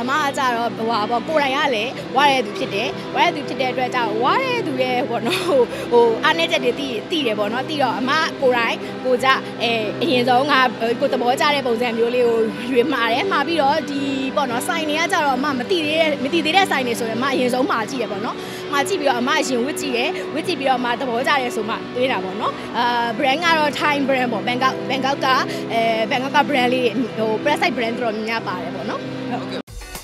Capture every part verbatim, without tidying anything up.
အမကကြတော့ဟိုပါပေါ့ကိုယ်တိုင်ကလည်းဝါရဲသူဖြစ်တယ်ဝါရဲသူဖြစ်တဲ့အတွက်ကြောင့်ဝါရဲသူရဲ့ပေါ့နော်ဟိုအားနည်းချက်တွေသိသိတယ်ပေါ့နော်သိတော့အမကိုယ်တိုင်ကိုကြအဲအရင်ဆုံးကကိုသဘောကျတဲ့ပုံစံမျိုးလေးကိုရွေးမှာတယ်မှာပြီးတော့ဒီပေါ့နော်ဆိုင်တွေကကြတော့အမမသိသေးတဲ့မသိသေးတဲ့ဆိုင်တွေဆိုရင်အမအရင်ဆုံးမှာကြည့်ရပေါ့နော်မှာကြည့်ပြီးတော့အမအရင်ဝစ်ကြည့်ရဝစ်ကြည့်ပြီးတော့အမသဘောကျတယ်ဆိုမှတွေးတာပေါ့နော်အာ brand ကတော့ Thai brand ပေါ့ Bangkok Bangkok ကအဲ Bangkok က brand လေးဟို press site brand တော်တော်များများပါတယ်ပေါ့နော်ဟုတ်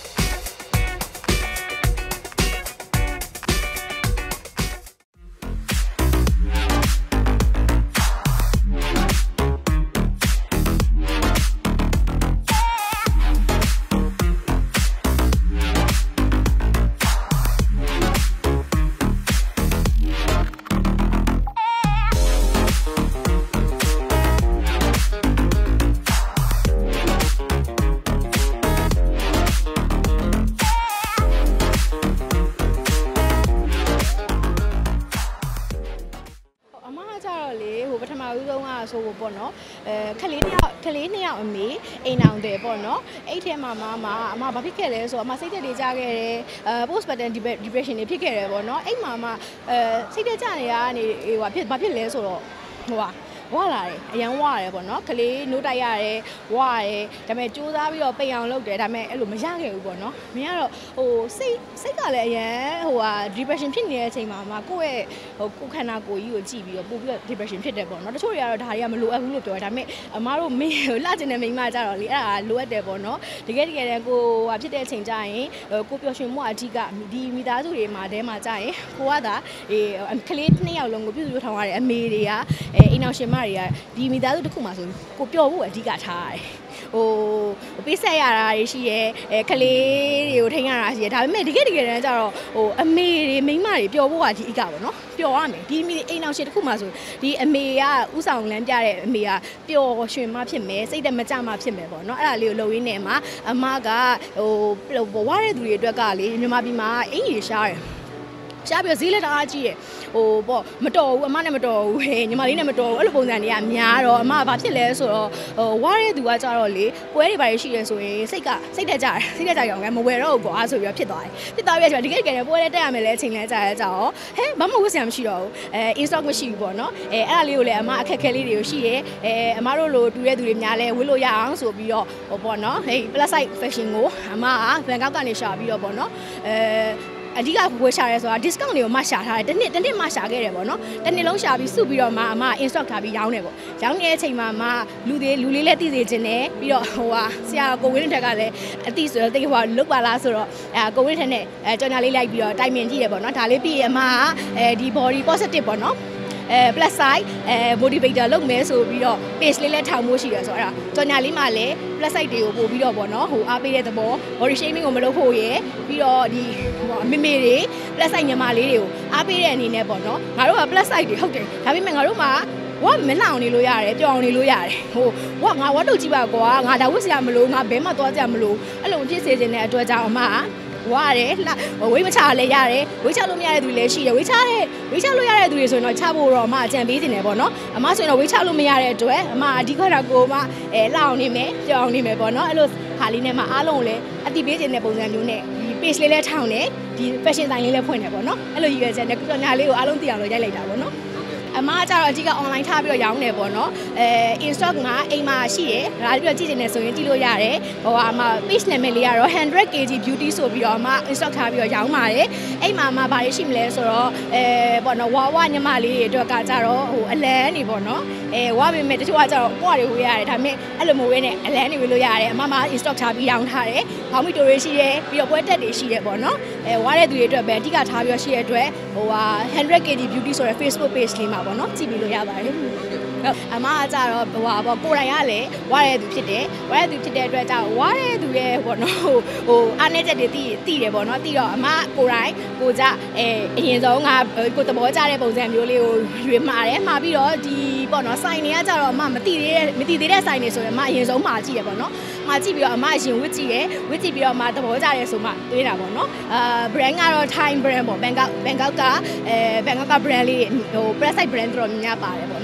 ပထမဦးဆုံးကဆိုဖို့ပေါ့နော်အဲခလေးနှစ်ယောက်ခလေးနှစ်ယောက်အမေအိမ်အောင်တယ်ပေါ့နော်အဲ့ထဲမှာမမအမဘာဖြစ်ခဲ့လဲဆိုတော့အမစိတ်သက်တွေကြခဲ့တယ်အဲ post button depression တွေဖြစ်ခဲ့တယ်ပေါ့နော်အဲ့မှာမှအဲစိတ်သက်ကြနေရကနေဟိုဘာဖြစ်ဘာဖြစ်လဲဆိုတော့ဟိုဟာဝါလာတယ်အရန်ဝါရတယ်ပေါ့နော်ကလေးနိုးတိုက်ရတယ်ဝါရတယ်ဒါပေမဲ့စူးစမ်းပြီးတော့ပိန်အောင်လုပ်တယ်ဒါပေမဲ့အဲ့လိုမရခဲ့ဘူးပေါ့နော်မင်းကတော့ဟိုစိတ်စိတ်ကလည်းအရန်ဟိုဟာ depression ဖြစ်နေတဲ့အချိန်မှာမှကိုယ့်ရဲ့ဟိုကိုယ်ခန္ဓာကိုယ်ကြီးကိုကြည့်ပြီးတော့ပို့ပြီးတော့ depression ဖြစ်တယ်ပေါ့နော်တချို့တွေကတော့ဒါတွေကမလိုအပ်ဘူးလို့ပြောတယ်ဒါပေမဲ့အမားတို့မင်းလှကျင်တဲ့မိန်းမကြတော့လေအဲ့ဒါလိုအပ်တယ်ပေါ့နော်တကယ်တကယ်တည်းကိုဟာဖြစ်တဲ့အချိန်ကျရင်ကိုပျော်ရွှင်မှုအဓိကဒီမိသားစုတွေမှာတဲမှာကြရင်ကိုကသာအေးကလေးနှစ်ယောက်လုံးကိုပြုစုထောင်ရတဲ့အမေတွေကအဲအိမ်အောင်ရှင်မတွေကဒီမိသားစုတစ်ခုမှဆိုကိုပျော်ဖို့အဓိကထားရတယ်ဟိုပေးဆက်ရတာတွေရှိရဲအဲကလေးတွေကိုထိန်းရတာရှိရဲဒါပေမဲ့တကယ်တကယ်တမ်းကျတော့ဟိုအမေတွေမိန်းမတွေပျော်ဖို့ကအဓိကပေါ့နော်ပျော်ရမယ်ဒီမိအိမ်အောင်ရှင်တစ်ခုမှဆိုဒီအမေကဥဆောင်လမ်းပြတဲ့အမေကပျော်ရွှင်မှဖြစ်မယ်စိတ်တမကြမှဖြစ်မယ်ပေါ့နော်အဲ့ဒါလေးကိုလုံရင်းနေမှာအမကဟိုဝါတဲ့သူတွေအတွက်ကလေမြန်မာပြည်မှာအင်ကြီးရှားတယ်ရှားပြီးဈေးလက်တအားကြီးရယ်ဟိုပေါ့မတော်ဘူးအမနဲ့မတော်ဘူးဟဲ့ညီမလေးနဲ့မတော်ဘူးအဲ့လိုပုံစံတွေကများတော့အမဘာဖြစ်လဲဆိုတော့ဟိုဝါတဲ့သူကကြတော့လေပွဲတွေပါရရှိရဲဆိုရင်စိတ်ကစိတ်တက်ကြတယ်စိတ်တက်ကြရောင်ကမဝယ်တော့ဘူးကွာဆိုပြီးတော့ဖြစ်သွားတယ်ဖြစ်သွားပြီးတော့တကယ်တကယ်ပွဲလေးတက်ရမယ်လဲအချိန်လဲကြာရကြတော့ဟဲ့ဘာမှဝတ်စရာမရှိတော့ဘူးအဲ in stock မရှိဘူးပေါ့နော်အဲအဲ့ဒါလေးကိုလည်းအမအခက်ခဲလေးတွေကိုရှိရဲအဲအမတို့လိုတူတဲ့သူတွေများလဲဝတ်လို့ရအောင်ဆိုပြီးတော့ဟိုပေါ့နော်ဟေး plus size fashion ကိုအမကဘန်ကောက်ကနေရှာပြီးတော့ပေါ့နော်အဲအဓိကဝယ်ရှာရဲဆိုတာ discount တွေကိုမှရှာထားတယ်တစ်နှစ်တစ်နှစ်မှရှာခဲ့တယ်ပေါ့နော်တစ်နှစ်လုံးရှာပြီးစုပြီးတော့မှအမ in stock ထားပြီးရောင်းတယ်ပေါ့ရောင်းနေတဲ့အချိန်မှာမှလူတွေလူလေးလည်းသိစေခြင်းနဲ့ပြီးတော့ဟိုဟာဆရာကိုဝင်းထက်ကလည်းအတိဆိုတော့တိတ်ဟိုလုတ်ပါလားဆိုတော့အဲကိုဝင်းထက်နဲ့အဲကြော်ညာလေးလိုက်ပြီးတော့တိုင်ပင်ကြည့်ရပေါ့နော်ဒါလေးပြီးရင်အမကအဲဒီ body positive ပေါ့နော်အဲ plus size အဲ motivator လုပ်မယ်ဆိုပြီးတော့ page လေးလည်းထောင်ဖို့ရှိတယ်ဆိုတော့အဲ့ဒါကြော်ညာလေးမှာလည်း plus size တွေကိုပို့ပြီးတော့ပေါ့နော်ဟိုအားပေးတဲ့သဘော body shaming ကိုမလုပ်ဖို့ရယ်ပြီးတော့ဒီမေမေတွေ plus size ညီမလေးတွေကိုအားပေးတဲ့အနေနဲ့ပေါ့နော်ငါတို့က plus size တွေဟုတ်တယ်ဒါပေမဲ့ငါတို့မှာဝါမလောင်နေလို့ရတယ်ပျော်အောင်နေလို့ရတယ်ဟိုဝါငါဝတ်တုတ်ကြည့်ပါကွာငါဒါဝတ်စရာမလိုငါဘဲမှသွားကြမလို့အဲ့လိုဖြစ်စေခြင်းတဲ့အတွက်ကြောင့်အမကဝါတယ်လှဝိမချလည်းရတယ်ဝိချလို့မရတဲ့သူတွေလည်းရှိတယ်ဝိချတဲ့ဝိချလို့ရတဲ့သူတွေဆိုရင်တော့ချဖို့တော့အမအကြံပေးနေတယ်ပေါ့နော်အမဆိုရင်တော့ဝိချလို့မရတဲ့အတွက်အမအဒီကတော့ကိုမအဲလှအောင်နေမယ်ကြောင်အောင်နေမယ်ပေါ့နော်အဲ့လိုဟာလေးနဲ့မှအားလုံးလည်းအတိပေးခြင်းတဲ့ပုံစံမျိုးနဲ့ဒီ page လေးလည်းထောင်တယ်ဒီ fashion ဆိုင်လေးလည်းဖွင့်တယ်ပေါ့နော်အဲ့လိုရည်ရွယ်ချက်နဲ့ကြော်ညာလေးကိုအားလုံးသိအောင်လို့ရိုက်လိုက်တာပေါ့နော်အမကကြတော့အကြီးက online ထားပြီးတော့ရောင်းနေပေါ့နော်အဲ in stock မှာအိမ်မှာရှိရယ်ဒါပြီးတော့ကြည့်နေတယ်ဆိုရင်ကြည့်လို့ရတယ်ဟိုအမ page နာမည်လေးကတော့ one hundred kilograms beauty ဆိုပြီးတော့အမ in stock ထားပြီးတော့ရောင်းပါတယ်အိမ်မှာအမဘာတွေရှိမလဲဆိုတော့အဲပေါ့နော်ဝါဝညီမလေးတွေအတွက်ကကြတော့ဟိုအလန်းနေပေါ့နော်အဲဝါပေမဲ့တချို့ကကြတော့ပွားတွေဝေးရတယ်ဒါပေမဲ့အဲ့လိုမဝေးနဲ့အလန်းနေဝေးလို့ရတယ်အမမ in stock ထားပြီးရောင်းထားတယ်ခေါင်းမီတိုတွေရှိတယ်ပြီးတော့ပွဲတက်တွေရှိတယ်ပေါ့နော်အဲဝါတဲ့သူတွေအတွက်ပဲအဓိကထားပြီးတော့ရှိရတဲ့အတွက်ဟိုဟာ one hundred kilograms beauty ဆိုတဲ့ Facebook page လေးမှာပေါ့နော်ကြည့်ပြီးလို့ရပါတယ်အမကကြတော့ဟိုပါပေါ့ကိုယ်တိုင်ကလည်းဝါရဲသူဖြစ်တယ်ဝါရဲသူဖြစ်တဲ့အတွက်ကြောင့်ဝါရဲသူရဲ့ပေါ့နော်ဟိုအားနည်းချက်တွေသိသိတယ်ပေါ့နော်သိတော့အမကိုယ်တိုင်ကိုကြအဲအရင်ဆုံးကကိုသဘောကျတဲ့ပုံစံမျိုးလေးကိုရွေးမှာတယ်မှာပြီးတော့ဒီပေါ့နော်ဆိုင်တွေကကြတော့အမမသိသေးတဲ့မသိသေးတဲ့ဆိုင်တွေဆိုရင်အမအရင်ဆုံးမှာကြည့်ရပေါ့နော်မှာကြည့်ပြီးတော့အမအရင်ဝစ်ကြည့်ရဝစ်ကြည့်ပြီးတော့အမသဘောကျတယ်ဆိုမှတွေးတာပေါ့နော်အာ brand ကတော့ Thai brand ပေါ့ Bangkok Bangkok ကအဲ Bangkok က brand လေးဟို press site brand တော်တော်များများပါတယ်ပေါ့နော်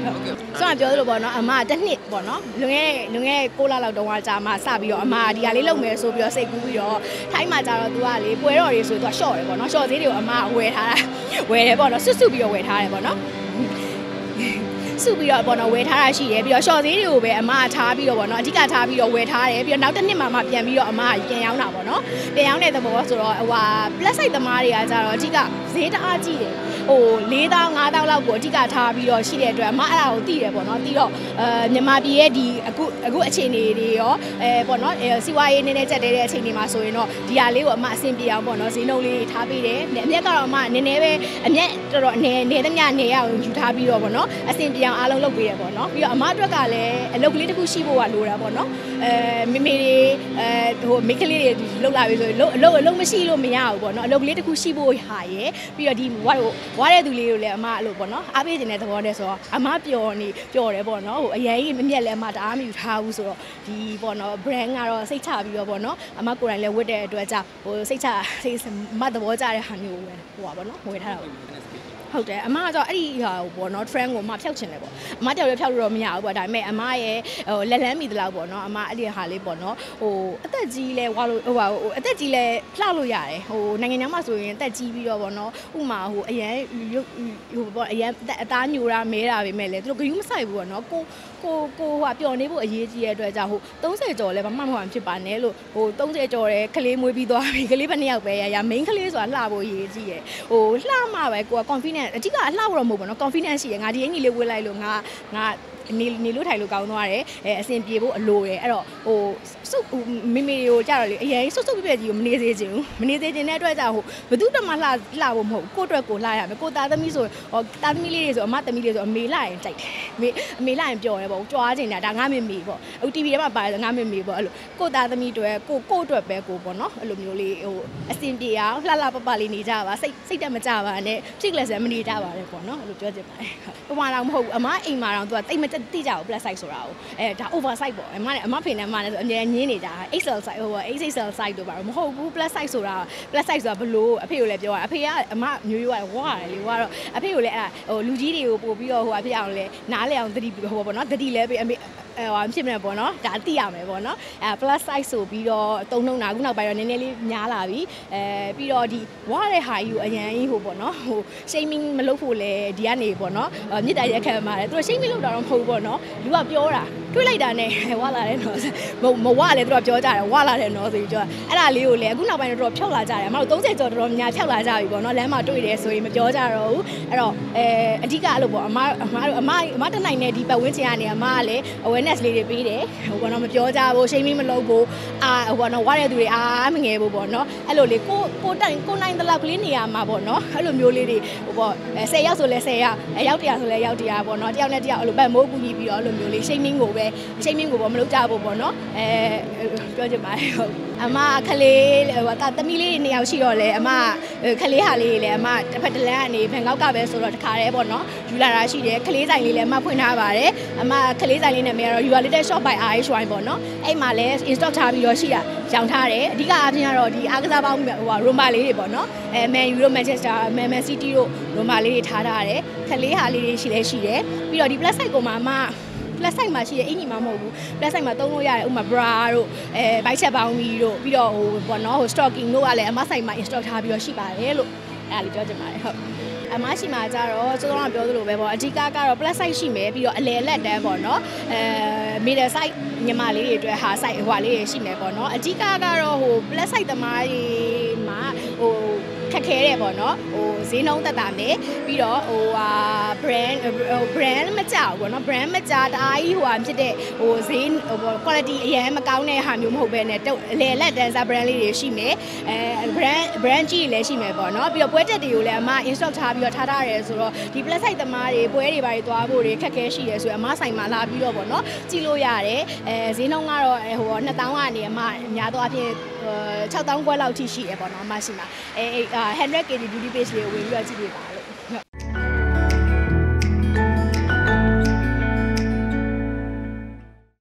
ဆိုတော့ပြောသလိုပေါ့နော်အမတစ်နှစ်ပေါ့နော်လွန်ခဲ့လွန်ခဲ့ကိုလလောက်တုန်းကကြာမှစပြီးတော့အမဒီဟာလေးလုပ်မယ်ဆိုပြီးတော့စိတ်ကူးပြီးတော့ထိုင်းမှာကြာတော့ तू ကလေပွဲတော်တွေဆို तू က short တယ်ပေါ့နော် short သေးတွေကိုအမဝယ်ထားတာဝယ်တယ်ပေါ့နော်စွတ်စွတ်ပြီးတော့ဝယ်ထားတယ်ပေါ့နော်စုပြီးတော့ပေါ့နော်ဝယ်ထားတာရှိတယ်ပြီးတော့ short သေးတွေကိုပဲအမထားပြီးတော့ပေါ့နော်အဓိကထားပြီးတော့ဝယ်ထားတယ်ပြီးတော့နောက်တစ်နှစ်မှမှပြန်ပြီးတော့အမပြန်ရောက်တာပေါ့နော်ပြန်ရောက်တဲ့သဘောဆိုတော့ဟိုဟာ plus size သမားတွေကကြတော့အဓိကဈေးတအားကြီးတယ်ဟို၄တောင်း၅တောင်းလောက်ကိုအဓိကထားပြီးတော့ရှိတဲ့အတွက်အမအဲ့ဒါကိုသိတယ်ပေါ့နော်သိတော့အဲမြန်မာပြည်ရဲ့ဒီအခုအခုအခြေအနေတွေရောအဲပေါ့နော်စီဝါရေးနည်းနည်းချက်တဲ့အချိန်တွေမှာဆိုရင်တော့ဒီဟာလေးကိုအမအဆင်ပြေအောင်ပေါ့နော်ဈေးနှုန်းလေးထားပေးတယ်အမြက်ကတော့အမနည်းနည်းပဲအမြက်တော်တော်နေနေသမျှနေရအောင်ယူထားပြီးတော့ပေါ့နော်အဆင်ပြေအောင်အားလုံးလုပ်ပေးရပေါ့နော်ပြီးတော့အမအတွက်ကလည်းအလုပ်ကလေးတစ်ခုရှိဖို့ကလိုတာပေါ့နော်အဲမေမေတွေအဲဟိုမိကလေးတွေလှုပ်လာပြီဆိုရင်အလုပ်အလုပ်မရှိလို့မရဘူးပေါ့နော်အလုပ်ကလေးတစ်ခုရှိဖို့ဟာရယ်ပြီးတော့ဒီဝါဝါတဲ့သူလေးကိုလည်းအမအဲ့လိုပေါ့နော်အားပေးခြင်းတဲ့သဘောနဲ့ဆိုတော့အမပျော်နေပျော်တယ်ပေါ့နော်ဟိုအရင်ကြီးမမြက်လည်းအမတအားမယူထားဘူးဆိုတော့ဒီပေါ့နော် brand ကတော့စိတ်ချပြီးတော့ပေါ့နော်အမကိုယ်တိုင်လည်းဝတ်တဲ့အတွက်ကြောင့်ဟိုစိတ်ချစိတ်မသဘောကျတဲ့ဟာမျိုးပဲဟိုပါပေါ့နော်ဝယ်ထားတာဟုတ်တယ်အမကတော့အဲ့ဒီဟာဟိုပေါ့နော် trend ကိုအမဖျောက်ချင်တယ်ပေါ့အမတယောက်လည်းဖျောက်လို့တော့မရဘူးပေါ့ဒါပေမဲ့အမရဲ့ဟိုလက်လန်းမိသလောက်ပေါ့နော်အမအဲ့ဒီဟာလေးပေါ့နော်ဟိုအသက်ကြီးလဲဝါလို့ဟိုဟိုအသက်ကြီးလဲလှလို့ရတယ်ဟိုနိုင်ငံခြားမှာဆိုရင်အသက်ကြီးပြီးတော့ပေါ့နော်ဥမာဟိုအရန်ဟိုပေါ့အရန်အသားညိုတာမဲတာပဲမဲ့လေသူတို့ဂရုမစိုက်ဘူးပေါ့နော်ကိုကိုကိုဟိုပျော်နေဖို့အရေးကြီးတဲ့အတွက်ကြောင့်ဟိုသုံးဆယ်ကျော်လဲဘာမှမဟုတ်ဖြစ်ပါနဲ့လို့ဟိုသုံးဆယ်ကျော်တယ်ကလေးမွေးပြီးသွားပြီကလေးဘယ်နှစ်ယောက်ပဲရရ main ကလေးဆိုတာလှဖို့အရေးကြီးရယ်ဟိုလှမှပဲကိုက confidence အဓိကအလှတော့မဟုတ်ဘူးနော် confidence ရှိရယ်ငါဒီအင်ကြီးလေးဝေးလိုက်လို့ငါငါနေနေလို့ထိုင်လို့ကောင်းသွားတယ်အဲအဆင်ပြေဖို့အလိုတယ်အဲ့တော့ဟိုစုမိမိတွေကိုကြတော့လေအရင်ဆုပ်ဆုပ်ပြည့်ပြည့်ကြီးကိုမနေစေချင်ဘူးမနေစေချင်တဲ့အတွက်ကြောင့်ဟိုဘသူတမလှလှဖို့မဟုတ်ကိုအတွက်ကိုလှရမယ်ကိုသားသမီးဆိုဟောသားသမီးလေးတွေဆိုအမသမီးလေးဆိုအမေလှရင်ကြိုက်တယ်အမေအမေလှရင်ပျော်တယ်ပေါ့ကြွားချင်တာဒါငါမေမေပေါ့အခု တီဗီ ထဲမှာပါတယ်ငါမေမေပေါ့အဲ့လိုကိုသားသမီးတွေကိုကိုအတွက်ပဲကိုပေါ့နော်အဲ့လိုမျိုးလေးဟိုအဆင်ပြေအောင်လှလှပပလေးနေကြပါစိတ်စိတ်တက်မကြပါနဲ့ဖြစ်ကလေးစမနေကြပါနဲ့ပေါ့နော်အဲ့လိုပြောချင်ပါတယ်ဟိုမှာတော့မဟုတ်ဘူးအမအိမ်မှာတော့သူကတိတ်မတိကြဘူး plus size ဆိုတာကိုအဲဒါ over size ပေါ့အမနဲ့အမဖေနဲ့အမနဲ့ဆိုအမြဲညင်းနေကြတာ ix l size ဟို ix l size တို့ပါတော့မဟုတ်ဘူး plus size ဆိုတာ plus size ဆိုတာဘလို့အဖေကိုလည်းပြောတာအဖေကအမမျိုးရိုးကဝါတယ်လေဝါတော့အဖေကိုလည်းအဲ့ဟိုလူကြီးတွေကိုပို့ပြီးတော့ဟိုအဖေအောင်လဲနားလဲအောင်သတိဟိုပေါ့နော်သတိလဲပြီးအမေအဲဟိုဖြစ်နေပေါ့နော်ဒါသိရမယ်ပေါ့နော်အဲ plus size ဆိုပြီးတော့တုံနှုံတာခုနောက်ပိုင်းတော့နည်းနည်းလေးများလာပြီအဲပြီးတော့ဒီဝါတဲ့ဟာကြီးကိုအရန်ကြီးဟိုပေါ့နော်ဟို shaming မလုပ်ဖို့လဲဒီကနေပေါ့နော်မြစ်တိုင်ရက်ခံမှာတယ်သူတို့ shaming လုပ်တာတော့မဟုတ်ဘူးပေါ့နော်လူကပြောတာတွေးလိုက်တာနဲ့ဝါလာတယ်နော်မဝလဲသူတို့ပြောကြတယ်ဝါလာတယ်နော်ဆိုပြီးပြောအဲ့ဒါလေးကိုလည်းအခုနောက်ပိုင်းတော့ဖြောက်လာကြတယ်အမတို့သုံးဆယ်ကျော်တော်တော်များဖြောက်လာကြပြီပေါ့နော်လမ်းမှာတွေ့တယ်ဆိုရင်မပြောကြတော့ဘူးအဲ့တော့အဲအဓိကအဲ့လိုပေါ့အမအမတို့အမအမတနိုင်နဲ့ဒီပတ်ဝန်းကျင်ကနေအမကလည်း awareness လေးတွေပေးတယ်ဟိုပေါ့နော်မပြောကြဘူး shaming မလုပ်ဘူးအာဟိုပေါ့နော်ဝါတဲ့သူတွေအာမငယ်ဘူးပေါ့နော်အဲ့လိုလေးကိုကိုတိုင်ကိုနိုင်တလောက်ကလေးနေရာမှာပေါ့နော်အဲ့လိုမျိုးလေးတွေဟိုပေါ့ဆယ်ယောက်ဆိုလဲဆယ်ယောက်အယောက်တရာဆိုလဲယောက်တရာပေါ့နော်တယောက်နဲ့တယောက်အဲ့လိုပတ်မိုးကူညီပြီးတော့အဲ့လိုမျိုးလေး shaming ကိုပဲshaming ကိုပေါ့မလုပ်ကြဘူးပေါ့နော်အဲပြောချင်ပါတယ်ဟုတ်အမခလေးဟိုတာသမီးလေးနှစ်ယောက်ရှိတော့လဲအမခလေးဟာလေးလည်းအမတစ်ဖက်တစ်လမ်းကနေဘန်ကောက်ကပဲဆိုတော့တခါတည်းပေါ့နော်ယူလာတာရှိတယ်ခလေးဆိုင်လေးလည်းအမဖွင့်ထားပါတယ်အမခလေးဆိုင်လေးနဲ့မြန်တော့ you are little shop by R H Y ပေါ့နော်အဲ့မှာလည်း in stock ထားပြီးတော့ရှိတာရောင်းထားတယ်အဓိကအားဖြင့်ကတော့ဒီအားကစားပေါင်းဟိုရိုမာလေးတွေပေါ့နော်အဲ Man U တို့ Manchester Man Man City တို့ရိုမာလေးတွေထားထားတယ်ခလေးဟာလေးတွေရှိလဲရှိတယ်ပြီးတော့ဒီ plus size ကိုမှအမplus size မှာရှိတဲ့အင်ကြီးမှမဟုတ်ဘူး plus size မှာသုံးလို့ရတယ်ဥပမာ bra တို့အဲ bike set ပေါင်းကြီးတို့ပြီးတော့ဟိုပေါ့နော်ဟို stocking တို့ကလည်းအမ size မှာ install ထားပြီးတော့ရှိပါတယ်လို့အဲ့ဒါလေးပြောချင်ပါတယ်ဟုတ်အမရှိမှာကြတော့စောစောကပြောသလိုပဲပေါ့အဓိကကတော့ plus size ရှိမယ်ပြီးတော့အလယ်လက်တန်းပေါ့နော်အဲ middle size ညီမလေးတွေအတွက်ဟာ size ဟိုလေးတွေရှိမယ်ပေါ့နော်အဓိကကတော့ဟို plus size သမားတွေမှာဟိုခက်ခဲတယ်ပေါ့နော်ဟိုဈေးနှုန်းတက်တာမယ်ပြီးတော့ဟိုဟာ brand ဟို brand မကြောက်ပေါ့နော် brand မကြတအားကြီးဟိုဟာဖြစ်တဲ့ဟိုဈေးဟို quality အရင်မကောင်းတဲ့ဟာမျိုးမဟုတ်ဘဲနဲ့အလယ်လက်တန်းစား brand လေးတွေရှိမယ်အဲ brand brand ကြီးလည်းရှိမယ်ပေါ့နော်ပြီးတော့ပွဲတက်တွေကိုလည်းအမ install ထားပြီးတော့ထားထားရဲဆိုတော့ဒီ plus size သမားတွေပွဲတွေဘာတွေသွားဖို့တွေခက်ခဲရှိရဲဆိုရင်အမဆိုင်မှာလာပြီးတော့ပေါ့နော်ကြည့်လို့ရတယ်အဲဈေးနှုန်းကတော့ဟိုနှစ်သောင်းကနေအမအများသောအားဖြင့်၆သောင်းခွဲလောက်ထိရှိရပေါ့နော်အမရှိမှာအဲ one hundred K beauty page လေးကိုဝင်ပြီးတော့ကြည့်ပြပါ